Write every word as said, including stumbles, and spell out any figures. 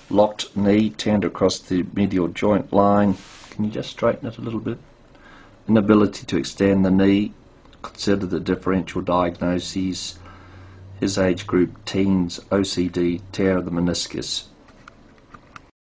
locked knee, turned across the medial joint line. Can you just straighten it a little bit? Inability to extend the knee. Consider the differential diagnoses. His age group, teens, O C D, tear of the meniscus.